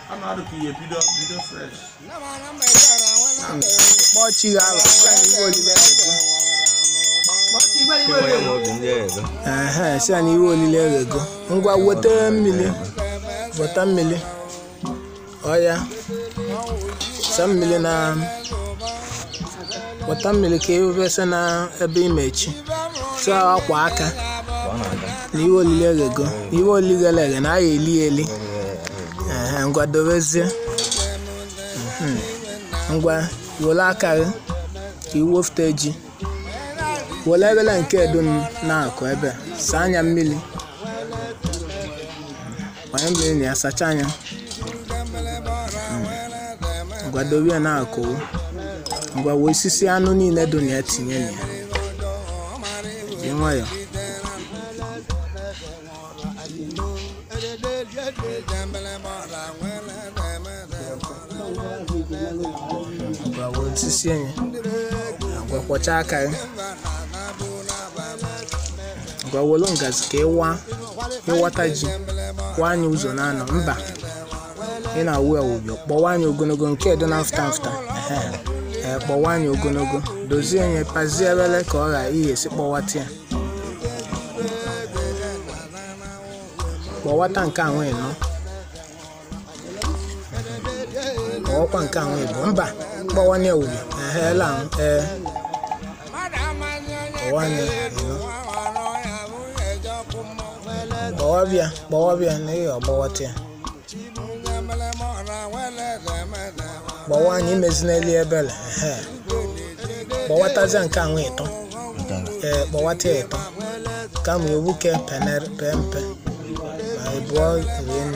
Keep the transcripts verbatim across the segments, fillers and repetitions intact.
I'm not looking at video, video fresh. Bọ́ọ̀chì rà wà sani iwe olile ego. Ehe, sani iwe olile ego. Ngwa weta mmiri, weta mmiri. Oya, sa mmiri na weta mmiri ka ewebesa na ebe imechi. So akwa aka. Na iwe olile ego. Iwe olile ego na ayi eli eli. Ehe, ngwa dobezie. Ngwa wole akara ka iwofute ji wole ebele nke edo na-akụ ebe saa anya mmiri gbanye mmiri na ya sacha anya ngwa dobe ya na-akụ ngwa wee osisi anụ niile do na ya tinye na ya ji nwayọ osisi enye ngwa kpọcha aka ya ngwa wolu ngazi ka ịwa ịwata ji kwa anya ụzọ na-anọ mba ị na-awụ awụbịọ kpọwa anya ogologo nke edo na mfta mfta ee kpọwa anya ogologo dozie enye pazie ebele ka ọ ghara ihe esi kpọwata ya kpọwata nke ahụ ịnọ kpọwakwa nke ahụ ịbụ mba kpọwanye awụbịọ ehe la ee kpọwanye Bawabia, Bawabia, na Bawati. Bawani mezineli ebele. Bawata zanka ngweto. Eh, Bawati eto. Kamu yobuke pener pempe. My boy win.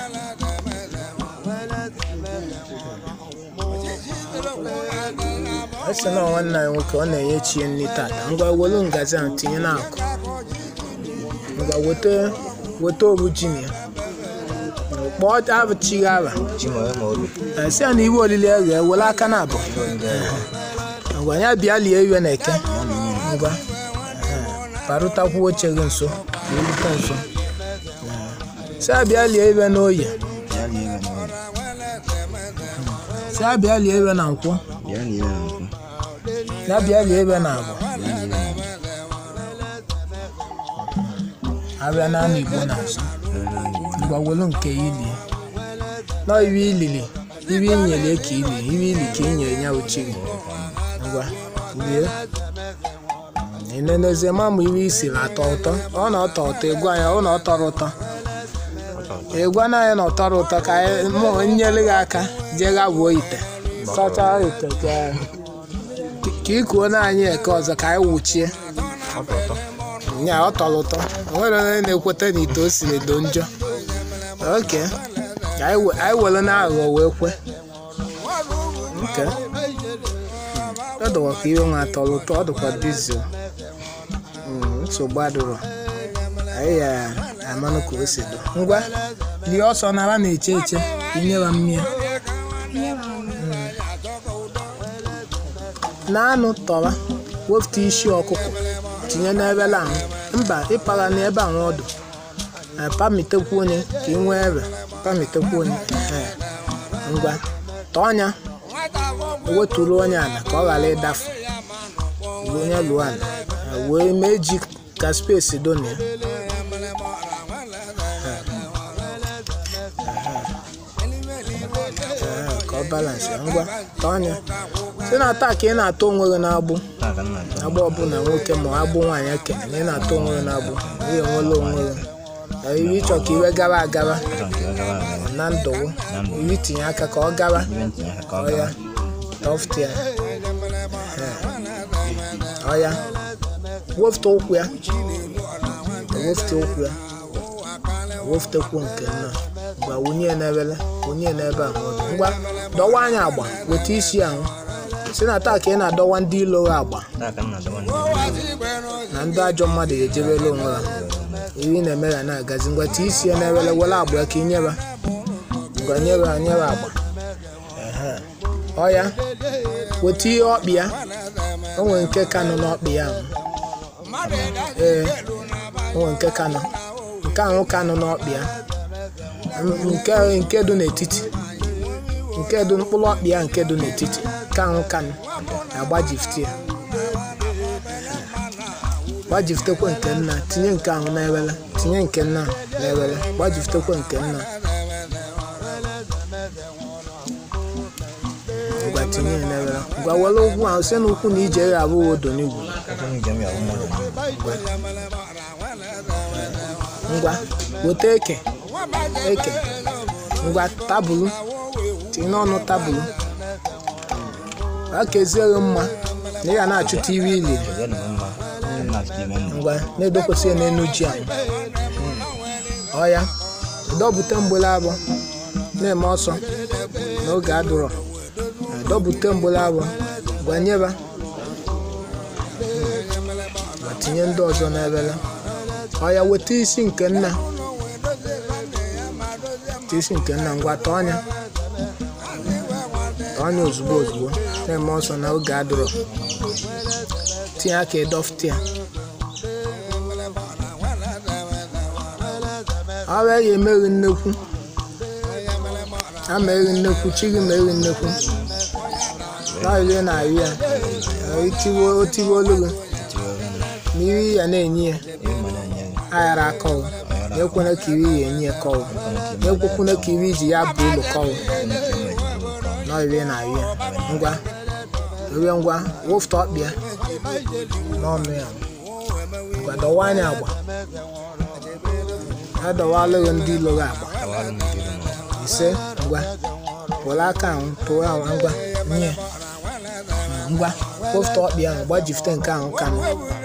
Asa na wanna nwoke ọ na-enye chi nni tata. Ngwa wolu ngazi ahụ tinye na akụ. Ngwa wote wote obu jini. Kpọọ abụ chi gaba. Eh si na iwe olile ege wela aka na abụ. Ngwa nya bịa lie iwe na eke. Ngwa. Paruta kwuo oche gị nso. Iluta nso. Si abịa lie iwe na oyi. Si abịa lie iwe na nkwụ. Na bịa lie iwe na abụ. Abịa na anụ Igbo na-asụ. Ngwa welu nke ili. Na iwe ilili. Iwe inyere ka ili. Iwe ili ka inyere nya uche gị. Ngwa. Lie. Ineneze mamụ iwe isi na-atọ ụtọ. Ọ na-atọ ụtọ. Egwu anya ọ na-atọrọ ụtọ. Egwu anaghị na-atọrọ ụtọ ka mụ nyere gị aka jee ga gbuo ite. Sacha ite ka ka ikuo na anyị eke ọzọ ka anyị wuchie. Nya ọ tọrọ ụtọ. Nwere onye na-ekweta na ite o siri do njọ. Oke. Anyị were na aghọ wee kwe. Nke. Ọ dọwa ka ihe nwa tọrọ ụtọ ọ dịkwa dizel. Nsogbu adịrọ. Anyị ya amanụ ka o si do. Ngwa lie ọsọ nara na-eche eche inyewa mmiri. Na-anụ tọwa wefute isi ọkụkọ tinye n'ebe ahụ mba ịpara n'ebe ahụ ọdụ pamitekwu onye ka ị nwee ebe pamitekwu onye ngwa tọọnya weturu onye ala ka ọ ghara ịdafu onye lụọ ala wee mee ji ka spesi donie ka ọ balansị ngwa tọọnya si na taa ka ị na-atọ onwe gị na-agbụ agbụ ọbụla nwoke ma agbụ nwaanyị ekene na ị na-atọ onwe gị na-agbụ ihe nwere onwe gị iwe ịchọ ka iwe gara agara na ndụwo iwe itinye aka ka ọ gara ọya tọfụta ya ọya wefute ụkwụ ya wefute ụkwụ ya wefutekwu nke nna gwa wunye n'ebele wunye n'ebe ahụ ngwa dọwa anya agba weta isi ahụ si na taa ka ị na-adọwa ndị ilo agba na ndị ajọ mmadụ ga-ejebere onwe ha iri na-eme ya na-agazi ngwa tii isi ya n'ebele were agba ka inyere ngwa nyere ha nyere agba ọya weta ihe ọkpị ya o nwere nke kanụ n'ọkpị ya ahụ ee o nwere nke kanụ nke ahụ kanụ n'ọkpị ya nke nke dị n'etiti nke dị mkpụrụ ọkpị ya nke dị n'etiti ka ahụ kanụ agbajifte ya gbajiftekwa nke nna tinye nke ahụ na-ewele tinye nke nna na-ewele gbajiftekwa nke nna ngwa tinye ya na-ewele ngwa were ụkwụ ahụ si n'ụkwụ na ije ya abụghị odo n'igwu ngwa weta eke eke ngwa tabụlụ tinye n'ọnụ tabụlụ aka ezighị mma na ya na-achụta iwe ili ngwa na-edokwasị n'enu ji ahụ ọya dọbute mgbele abụọ na-eme ọsọ n'oge adụrọ dọbute mgbele abụọ gwanyeba ma tinye ndị ọzọ n'ebele ọya weta isi nke nna isi nke nna ngwa tọọ anya tọọ anya ozugbo ozugbo na-eme ọsọ n'oge adụrọ tinye aka ịdọfụta ya ọrụ ya emeghị nnekwu ama eri nnekwu chiri ma eri nnekwu n'ọrịa na-arị ya otiwe olugo na iri ya na-enye ya aghara akọwụ na-ekwena ka iri ya enye ya kọwụ na-ekwekwuna ka iri ji ya bụ ụlọ kọwụ n'ọrịa na-arị ya ngwa rie ngwa wụfụta ọkpị ya n'ọnụ ya ngwa dọwa anya agba adọwalụghị ndị lụrụ agba ise ngwa were aka ahụ tụọ ahụ ngwa nye ngwa wụfụta ọkpị ahụ gbajifte nke ahụ kanụ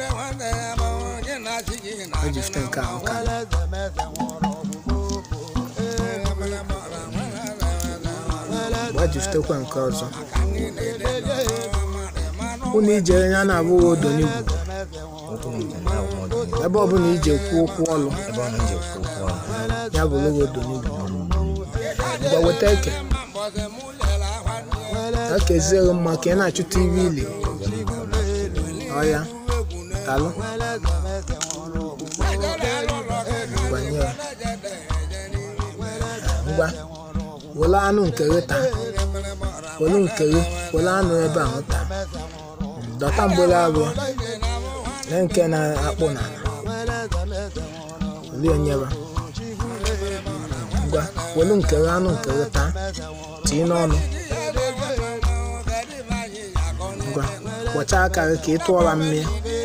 gbajifte nke ahụ kanụ gbajiftekwa nke ọzọ unu ijere ya na-abụghị odo n'igwu ebe ọbụla ije kwu okwu ọlụ ya bụ logo odo n'igwu ngwa weta eke eke ezighị mma ka ị na-achụta iwe ili ọya talụ gwanye ya ngwa were anụ nkere taa were nkere were anụ ebe ahụ taa dọta mgbere abụọ na nke na-akpụ n'ala olie nyeba ngwa were nkere anụ nkere taa tinye n'ọnụ ngwa kpọchaa aka gị ka ị tụọra mmiri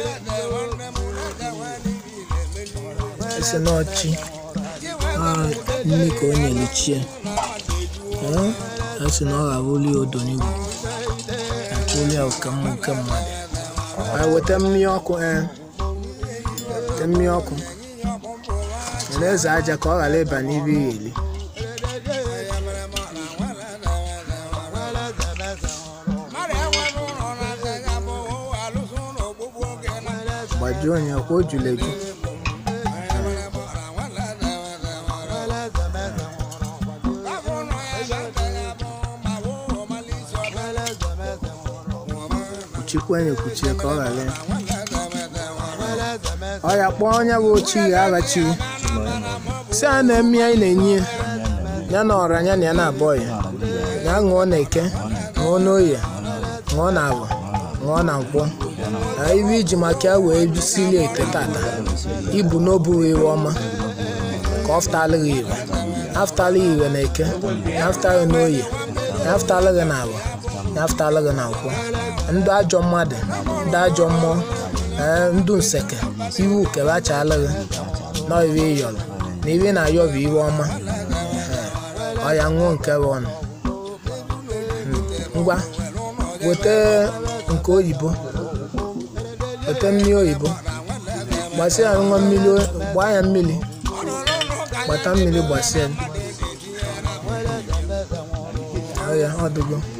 esi n'ọchị nne ka onye lichie esi na ọ ghara oli odo n'igwu oli nke mmadụ weta mmiri ọkụ ee weta mmiri ọkụ na-eze aja ka ọ ghara ịba n'ibe ya eli gbajuo onye kwa o jule gị kwenye kuchie ka ọ ghara ọ ya kpọọ onye bụ ochi ya aghachiwo si a na-eme anyị na-enye ya na ọra anya na ya na-abọ ya ya ṅụọ na eke ṅụọ n'oye ṅụọ na agwa ṅụọ na nkwọ na ibe iji maka ya wee bisili ete tata ibu n'obughị iwe ọma ka ọ fụtalụghị ire afụtalụghị ire na eke afụtalụghị n'oye afụtalụghị na agwa afụtalụghị na nkwọ ndị ajọ mmadụ ndị ajọ mmụọ ndụ nseke iwu kere achalụghị n'ọrịa ịyọrọ na iwe na-ayọ bụ iwe ọma ọya ṅụọ nke ọnụ ngwa weta nke oyibo weta mmiri oyibo gbasịa ya ṅụọ mmiri gbaa ya mmiri gbata mmiri gbasịa ọya ọdụgo